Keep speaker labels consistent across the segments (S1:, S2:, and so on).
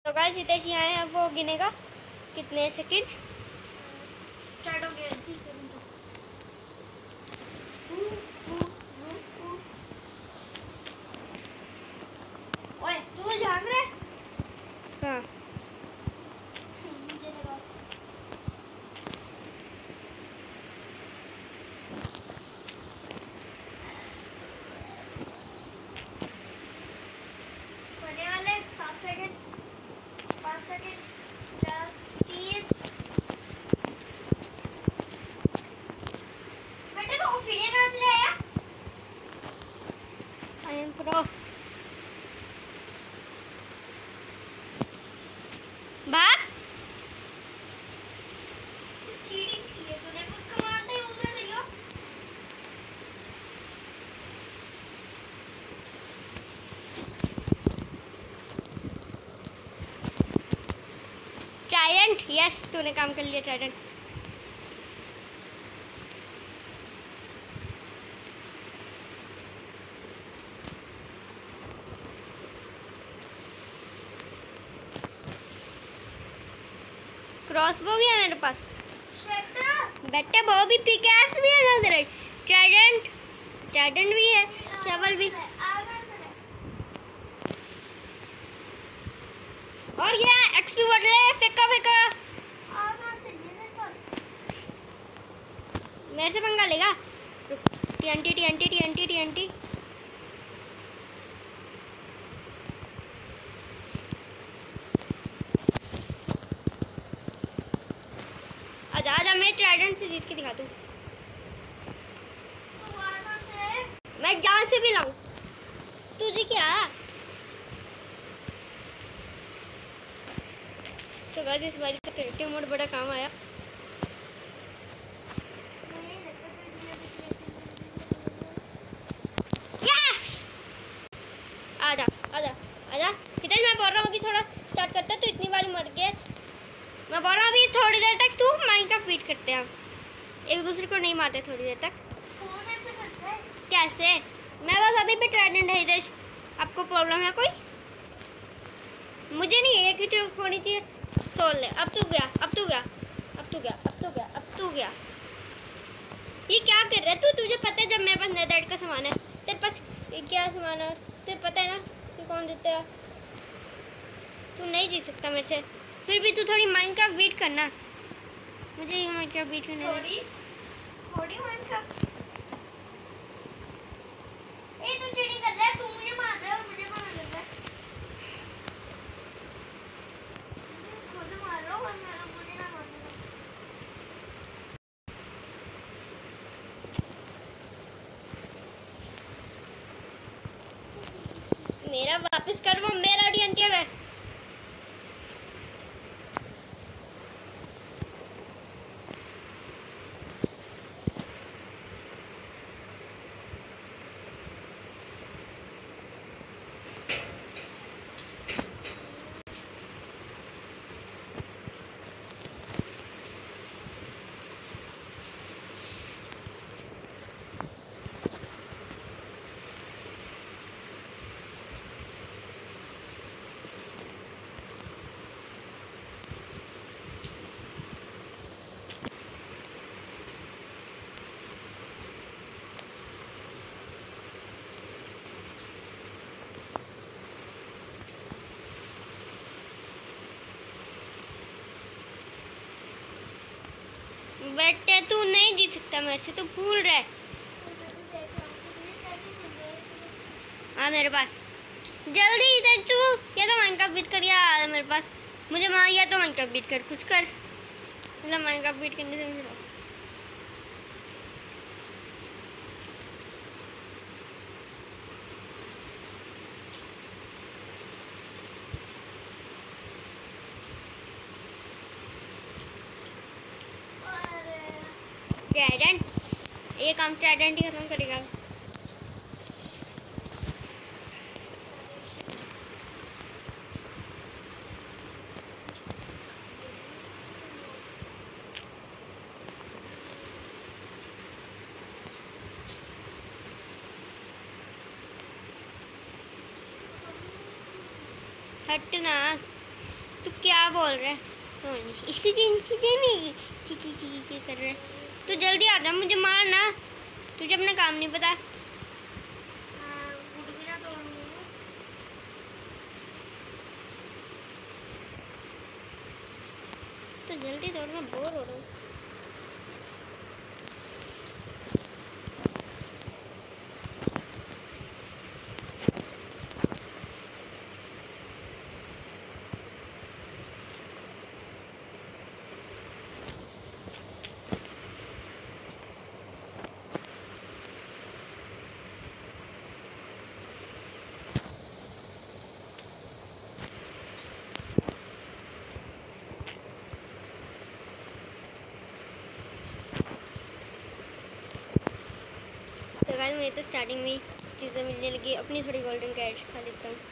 S1: तो गाइस हितेश यहाँ है, अब वो गिनेगा कितने सेकंड। स्टार्ट हो गया 30 सेकंड तक। ओए तू झाग रहा है? हाँ मुझे लगा। होने वाले 7 सेकंड, 5 सेकंड, 4, 3। बेटे तो ऑक्सीजन कहाँ से आया? I am pro. बात चीटिंग की है तूने, कुछ कमाते ही उधर नहीं हो। ट्राइडेंट, यस तूने काम कर लिया ट्राइडेंट। क्रॉसबो भी है मेरे पास, बेटे वो भी पिकैक्स भी है ना। ट्राइडेंट, ट्राइडेंट भी है, शवल भी। और ये एक्सपी बढ़ रहे, फेंका फेंका। मेरे से पंगा लेगा। TNT TNT TNT TNT. आजा आजा, मैं ट्राइडेंट से जीत के दिखा दूँ। मैं जहाँ से भी लाऊं तुझे क्या। तो गाइस इस बार से क्रिएटिव मोड बड़ा काम आया। यस आजा आजा आजा हितेश, मैं बोल रहा हूँ कि थोड़ा स्टार्ट करता है। तो इतनी बार मर गए, मैं बोल रहा हूँ अभी थोड़ी देर तक तू माइनक्राफ्ट बीट करते हैं। हम एक दूसरे को नहीं मारते थोड़ी देर तक। कौन ऐसे करता है? कैसे? मैं बस अभी भी ट्राइडेंट है हितेश। आपको प्रॉब्लम है कोई? मुझे नहीं, एक ही ट्रिक होनी चाहिए। सोल ले। अब तू गया, अब तू गया, अब तू गया, अब तू गया, अब तू गया। ये क्या कर रहा है तू? तुझे पता है जब मेरे पास नेदरराइट का सामान है, तेरे पास ये क्या सामान है तुझे पता है ना कि कौन देता है। तू नहीं जीत सकता मेरे से। फिर भी तू थोड़ी माइनक्राफ्ट बीट करना। मुझे ये माइनक्राफ्ट बीट करने दे। थोड़ी माइनक्राफ्ट। ए तू चीटिंग कर रहा है, तू मुझे मार रहा है और मुझे मार रहा है। खुद मार रहा हूं और मुझे ना मार रहा। मेरा वापस कर, वो मेरा टीएनटी है। बेटे तू नहीं जीत सकता मेरे से, तू भूल रहा है। हाँ मेरे पास जल्दी इधर तू, या तो माइनक्राफ्ट बीट कर या मेरे पास मुझे मार, या तो माइनक्राफ्ट बीट कर, कुछ कर। मतलब माइनक्राफ्ट बीट करने से मुझे ट्राइडेंट, ये काम ट्राइडेंट ही खत्म करेगा। हटना। बोल रहा है? इसकी नहीं ची कर रहा है। तो जल्दी आ जा, मुझे मारना। तुझे अपना काम नहीं पता। तो जल्दी दौड़, मैं बोर हो रहा हूँ। तो गाइस मुझे तो स्टार्टिंग में चीज़ें मिलने लगी। अपनी थोड़ी गोल्डन कैरेट्स खा लेता हूँ।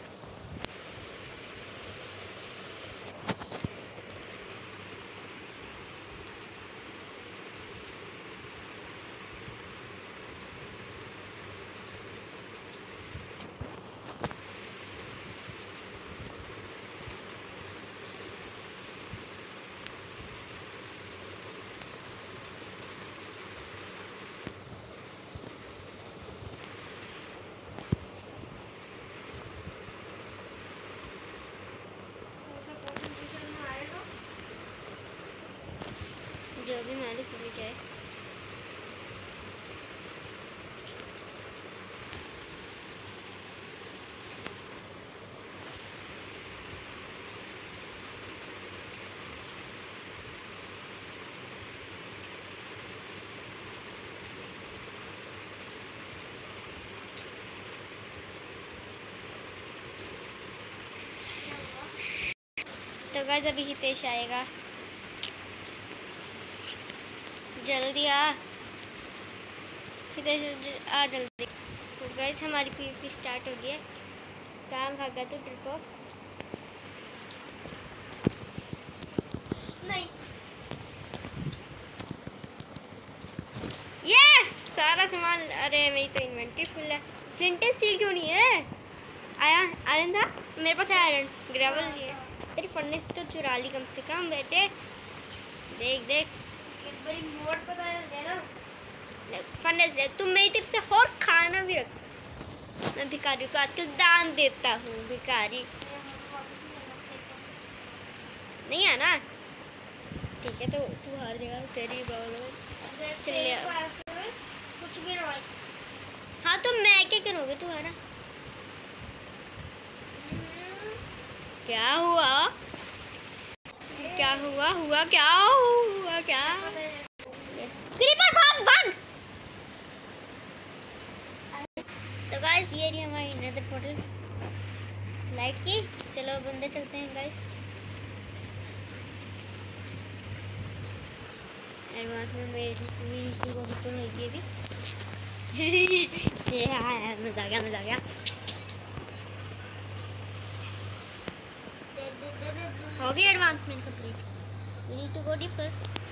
S1: जो भी मालूम तुझे क्या है। तो गाइस अभी हितेश आएगा, जल्दी आ हितेश, आ जल्दी। तो गाइस हमारी पीवीपी स्टार्ट हो गई है। काम भागा तो ट्रिप ऑफ नहीं। ये सारा सामान, अरे मेरी तो इन्वेंटरी फुल है। फ्लिंटेड स्टील क्यों नहीं है? आयरन, आयरन था मेरे पास, आयरन ग्रेवल नहीं है। तेरी फर्नेस तो चुरा ली कम से कम बेटे। देख देख एक बारी मोड़ पता है ना, फर्नेस ले। तुम मेरी तरफ से और खाना भी रख। मैं भिखारी को आजकल दान देता हूँ। भिखारी नहीं आना, ठीक है? तो तू हर जगह तेरी प्रॉब्लम चल कुछ भी ना। हाँ तो मैं क्या करूँगी? तू हरा क्या हुआ? क्या हुआ? हुआ क्या? हुआ क्या? क्रीपर भाग भाग। तो गाइस ये रही हमारी नेदर पोर्टल लाइट की। चलो अब अंदर चलते हैं गाइस। एडवांस में मेरी को ओपन होगी अभी। मजा आ गया, मजा आ गया। हो गई advancement complete. We need to go deeper.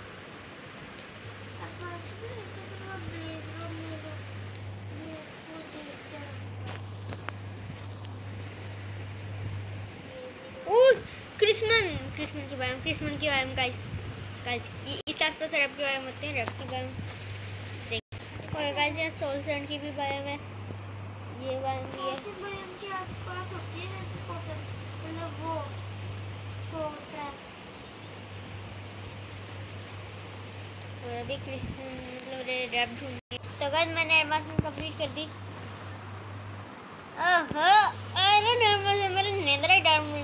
S1: Crimson की बायोम गाइस इसके आसपास रैप की बायोम होते हैं। रैप की बायोम देख। और गाइस यहाँ सोल सैंड की भी बायोम है। ये बायोम भी है। बायोम के आसपास होती है ना, मतलब वो और अभी क्रिस्मन मतलब रैप ढूंढी। तो गाइस मैंने एडवांसमेंट कंप्लीट कर दी। ओहो आयरन है मेरा नेदराइट आर्मर।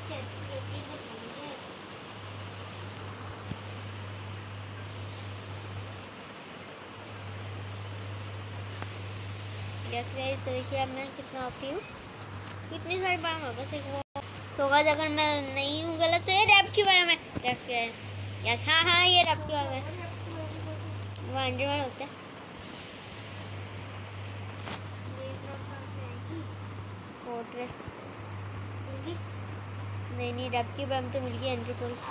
S1: यस गाइस तो देखिए अब मैं कितना ओपी हूँ। इतनी सारी बायोम है बस एक वो। तो गाइस अगर मैं नहीं हूँ गलत तो ये रैप की बायोम है। रैप की है यस। हाँ हाँ ये रैप की बायोम है। वो अंडरवन होता है। फोर्ट्रेस नहीं रैप की बायोम तो मिल गई। एंट्रोपोल्स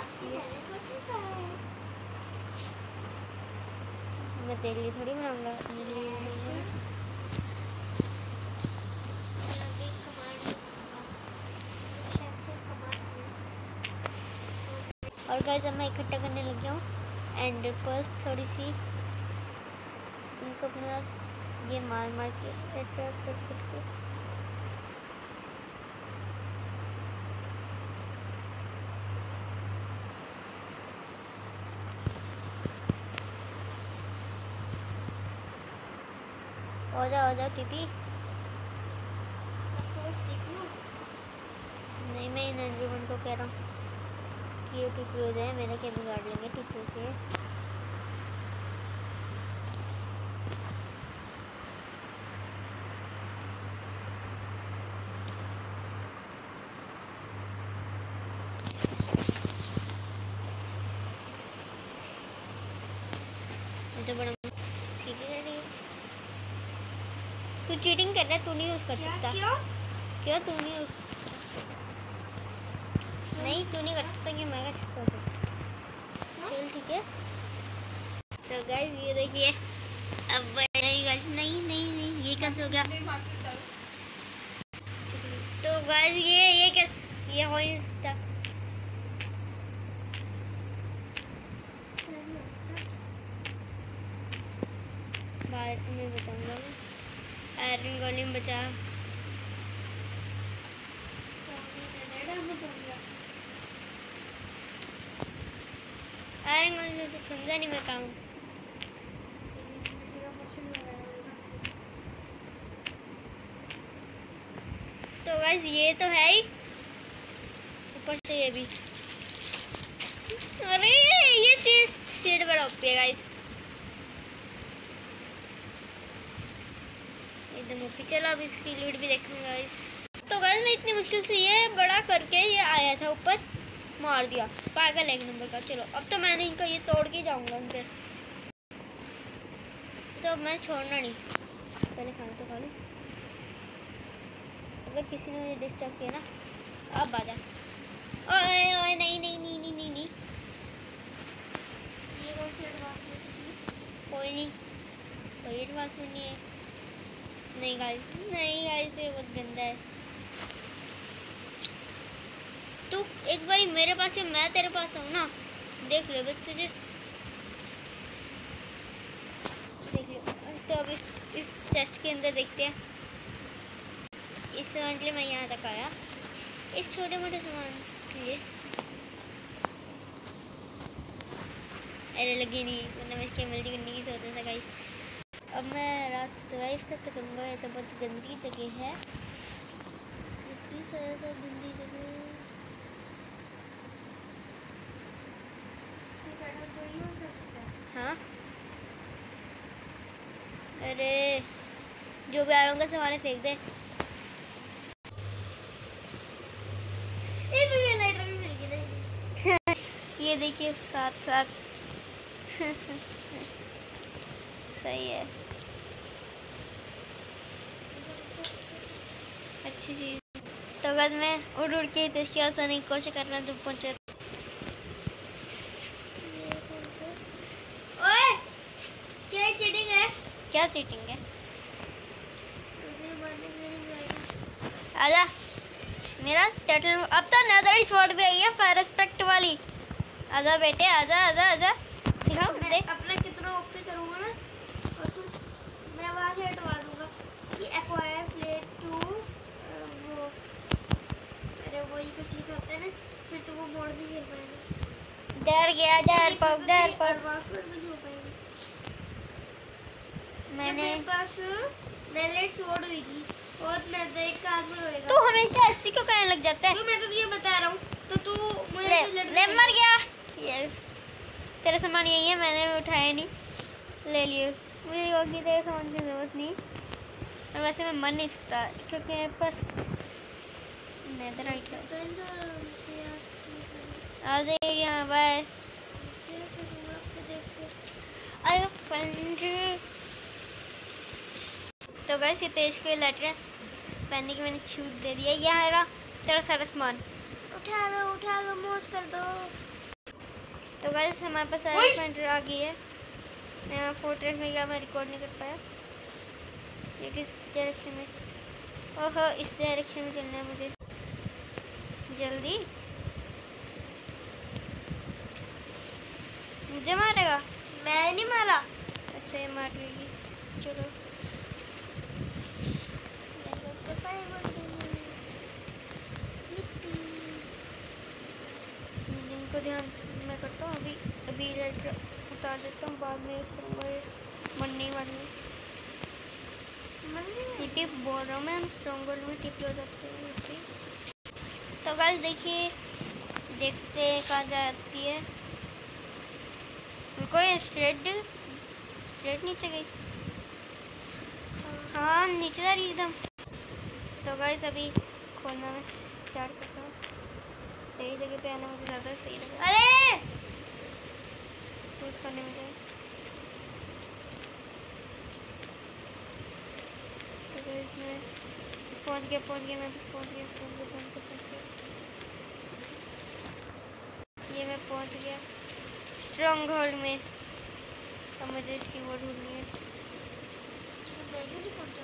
S1: मैं तेरे लिए थोड़ी बनाऊंगा, मेरे लिए। और गाइस अब मैं इकट्ठा करने लग गया हूँ एंडर पर्स थोड़ी सी, इनको अपने पास ये मार मार के अट्रैक्ट करके हो जाओ टीपी। नहीं मैं इन एंड्रीवन को कह रहा हूँ कि ये टीपी हो जाए, मेरा क्या बिगाड़ लेंगे टीपी के। तो बड़ा सीरियसली तू चीटिंग कर रहा है, तू नहीं यूज़ कर सकता। क्यों तू नहीं यूज़ कर सकता? नहीं तू नहीं कर सकता, कि मैं कर सकता हूँ। चल ठीक है। तो गाइस ये देखिए, अब नहीं ये कैसे हो गया? तो गाइस ये कैसे, ये हो ही नहीं सकता। बाद में बताऊंगा मैं। आयरन गोलेम बचा। आयरन गोलेम तो समझा नहीं मैं काम। तो गाइस ये तो है ही, ऊपर से ये भी। अरे ये सीड बड़ा ओपी है गाइस, एकदम ओपी। चलो अब इसकी लूट भी देखूंगा गाइस। तो गाइस मैं इतनी मुश्किल से ये बड़ा करके ये आया था ऊपर, मार दिया पागल एक नंबर का। चलो अब तो मैंने इनका ये तोड़ के जाऊंगा अंदर, तो अब मैं छोड़ना नहीं। पहले खाना तो खा लूँ, अगर किसी ने मुझे डिस्टर्ब किया ना, अब आ जा। ओए ओए नहीं नहीं नहीं नहीं नहीं नहीं, ये कौन सी एडवांसमेंट थी? कोई नहीं, कोई एडवांसमेंट नहीं है। नहीं गाइस ये बहुत गंदा है। तू एक बारी मेरे पास है, मैं तेरे पास हूँ ना, देख ले बस तुझे, देख ले। तो अब इस चेस्ट के अंदर देखते हैं। इस सामान के लिए मैं यहाँ तक आया, इस छोटे मोटे सामान के लिए। अरे लगी नहीं, मतलब इसकी एमएलजी करने की सोच था गाइस। अब मैं रात सर्वाइव कर सकूँगा। ये तो बहुत गंदी जगह है, इतनी ज़्यादा गंदी जगह। तो यूज़ कर सकते हैं। हाँ अरे जो भी आयरन का सामान है फेंक दे। ये लाइटर भी मिल गई। ये देखिए साथ साथ सही है, अच्छी चीज़। तो अगर मैं उड़ के इसकी आसानी की कोशिश कर रहा हूँ तो पहुँचे। ओए क्या चीटिंग है? क्या चीटिंग है? आजा मेरा टर्टल। अब तो नेदर स्वॉर्ड भी आई है फायर एस्पेक्ट वाली। आजा बेटे आजा आजा आजा, दिखाओ देख अपना कितना ओपी करूँगा ना, और तू मैं वहाँ से हटवा दूँगा कि एक्वायर प्लेट टू वो, अरे वही कुछ लिखा होता है ना, फिर तो वो मोड़ नहीं गिर पाएगा। डर गया डर पासवर्ड भी नहीं हो पाएगा। मैंने पास नेदराइट स्वॉर्ड हुई थी और नेदराइट का आर्मर होएगा। तू हमेशा ऐसी क्यों कहने लग जाता है? तो मैं तो तुझे बता रहा हूँ, तो तू मुझे ले मर गया। ये तेरा सामान यही है, मैंने उठाया नहीं, ले लिए। मुझे बाकी तेरे सामान की ज़रूरत नहीं, और वैसे मैं मर नहीं सकता क्योंकि मेरे पास नेदराइट है। आ जाइए यहाँ, बाय। तो गाइस ये तेज के लेटर पहनने की मैंने छूट दे दिया। यहाँ है तेरा सारा सामान, उठा लो मौज कर दो। तो गाइस हमारे पास एलिफेंट आ गई है। मैं फोर्ट्रेस में गया, मैं रिकॉर्ड नहीं कर पाया। ये किस डायरेक्शन में? ओहो इस डायरेक्शन में चलना है मुझे जल्दी। नहीं मारा। अच्छा ये मार लेगी। चलो इनको ध्यान से मैं करता हूँ। अभी रेड उतार देता हूँ, बाद में करूँगा। ये मरने वाली है। ये टिप बोल रहा हूँ मैं, हम स्ट्रॉन्ग होल्ड में टिप हो जाते हैं। तो गाइस देखिए, देखते हैं कहाँ जाती है। उनको ये स्ट्रेट नीचे गई। हाँ नीचे जा रही एकदम। तो गाइस अभी खोलना मैं स्टार्ट करता हूँ। सही जगह पे आना मुझे ज़्यादा सही लगा। अरे कुछ करने में जाए। तो गाइस मैं पहुँच गया मैं बस पहुँच गया। ये मैं पहुँच गया स्ट्रॉन्ग होल्ड में। अब मुझे इसकी वो ढूंढनी है। मैं क्यों नहीं पहुँचा?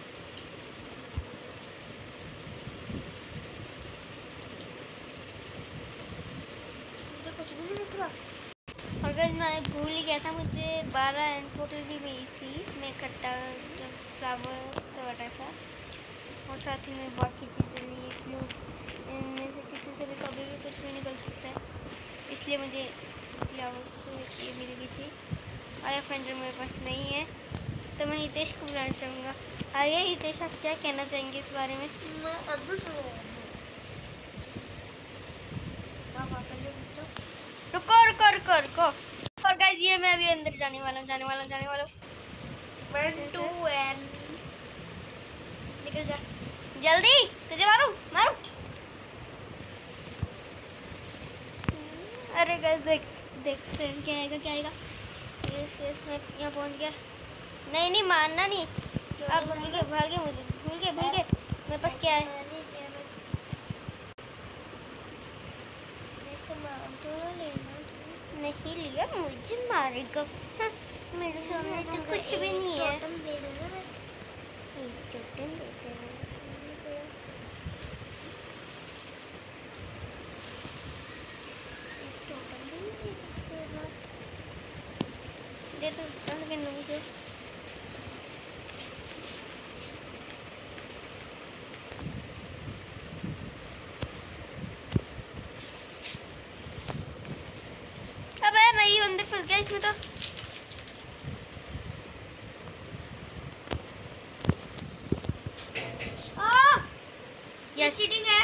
S1: मुझे कुछ भी नहीं दिख रहा। और गाइस मैं भूल ही गया था, मुझे 12 एंड पोर्टल भी मिली थी। मैं इकट्ठा फ्लावर्स तो बटा था, और साथ ही में बाकी चीज़ें ली। इनमें से किसी से भी कभी भी कुछ भी निकल सकता है, इसलिए मुझे फ्लावर्स ये मिल गई थी। आया फेंडर मेरे पास नहीं है, तो मैं हितेश को बुलाना चाहूँगा। आइए हितेश, आप क्या कहना चाहेंगे इस बारे में? मैं रुको। और गाइस ये मैं अभी अंदर जाने वाला हूँ। 1 2 एंड निकल जा जल्दी, तुझे मारूं। अरे गाइस देखते हैं क्या आएगा। यस मैं यहाँ पहुँच गया। नहीं मारना नहीं। अब भूल गए मेरे पास क्या है। नहीं लिया, मुझे मारेगा। मेरे सामने तो कुछ भी नहीं है। टोटम दे देना बस। एक टोटम दे देना। एक टोटम भी नहीं दे सकते ना। दे तो लेकिन मुझे अंदर फंस गया इसमें। तो यस चीटिंग है।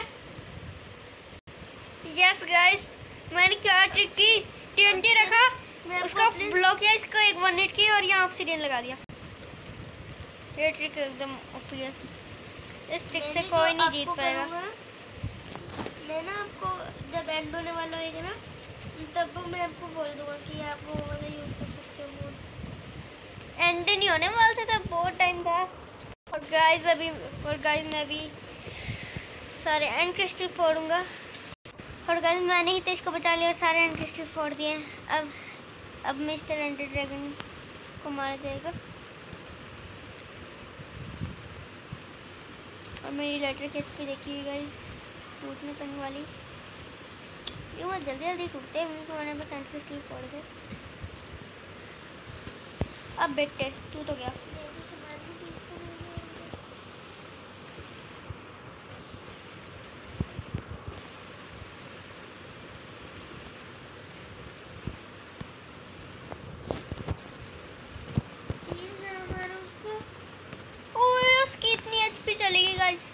S1: यस गाइस मैंने क्या ट्रिक की, TNT रखा, उसका ब्लॉक किया, इसको 1 हिट की और यहाँ ऑब्सीडियन लगा दिया। ये ट्रिक एकदम ओपी है, इस ट्रिक से कोई नहीं जीत पाएगा। मैं ना आपको जब एंड होने वाला होगा ना, तब मैं आपको बोल दूंगा कि आप वो वाला यूज़ कर सकते हो। एंड नहीं होने वाला था, तब बहुत टाइम था। और गाइस मैं अभी सारे एंड क्रिस्टल फोड़ूंगा। और गाइस मैंने हितेश को बचा लिया और सारे एंड क्रिस्टल फोड़ दिए। अब मिस्टर एंडर ड्रैगन को मारा जाएगा। और मेरी लेटर चेक भी देखिए गाइस, टूटने तो नहीं वाली। ये बहुत जल्दी टूटते हैं, उनको मैंने बस एंड क्रिस्टल फोड़ दे। अब बेटे टूट हो गया। ओए उसकी इतनी HP चलेगी गाइस।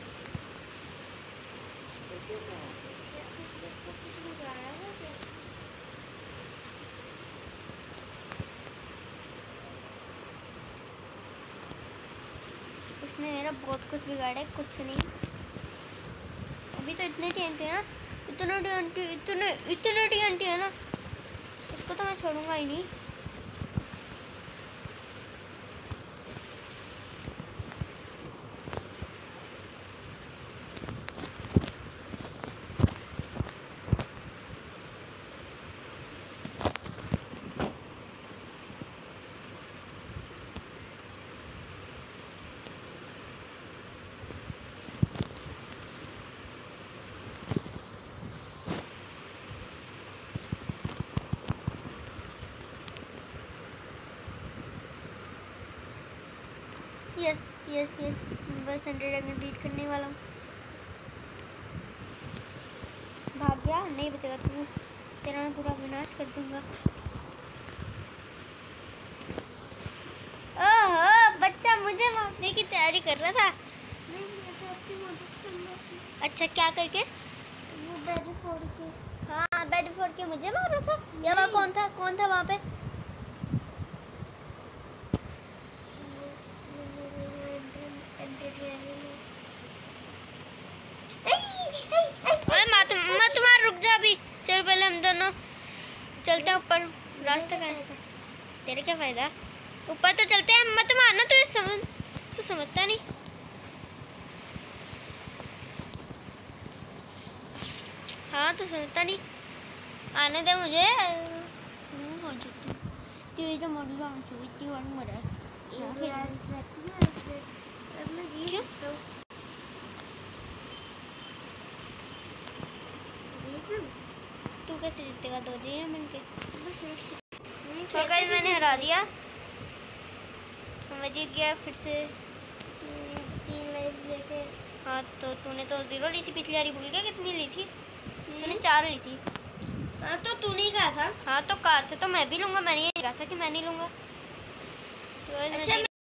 S1: उसने मेरा बहुत कुछ बिगाड़ा है, कुछ नहीं। अभी तो इतने TNT है ना, इतने TNT है ना, उसको तो मैं छोड़ूंगा ही नहीं। यस यस यस, बस 100 ड्रैगन बीट करने वाला हूँ। भाग गया, नहीं बचेगा तू, तेरा मैं पूरा विनाश कर दूंगा। ओहो, बच्चा मुझे मारने की तैयारी कर रहा था।
S2: नहीं, मैं तो आपकी मदद करना से।
S1: अच्छा, क्या करके?
S2: वो बेड फोड़ के।
S1: हाँ, बेड फोड़ के मुझे मार रहा था। या वहाँ कौन था वहाँ पे? मत मार, रुक जा अभी। चल पहले हम दोनों चलते हैं ऊपर। रास्ता का है तेरे, क्या फायदा? ऊपर तो चलते हैं, मत मारना। तू समझता नहीं। हाँ, तो समझता नहीं। आने दे मुझे। तेज मर जाऊँ, इतनी बार मरा। तू कैसे जीतेगा 2 दिन के? तो गाइस मैंने हरा दिया, मैं जीत गया फिर से
S2: 3 लाइव्स लेके।
S1: हाँ, तो तूने तो 0 ली थी पिछली बारी, भूल गया कितनी ली थी? तूने 4 ली थी।
S2: हाँ, तो तूने कहा था।
S1: हाँ, तो कहा था तो मैं भी लूँगा, मैंने ये कहा था कि मैं नहीं लूँगा। तो
S2: अच्छा।